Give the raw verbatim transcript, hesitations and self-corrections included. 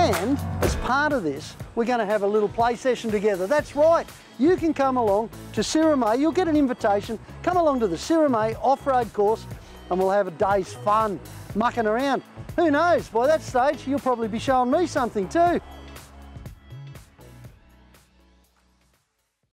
And as part of this, we're going to have a little play session together. That's right, you can come along to Sirromet, you'll get an invitation, come along to the Sirromet off-road course and we'll have a day's fun mucking around. Who knows, by that stage you'll probably be showing me something too.